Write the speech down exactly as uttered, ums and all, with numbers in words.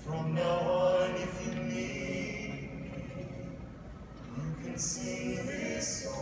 From now on, if you need me, you can sing this song.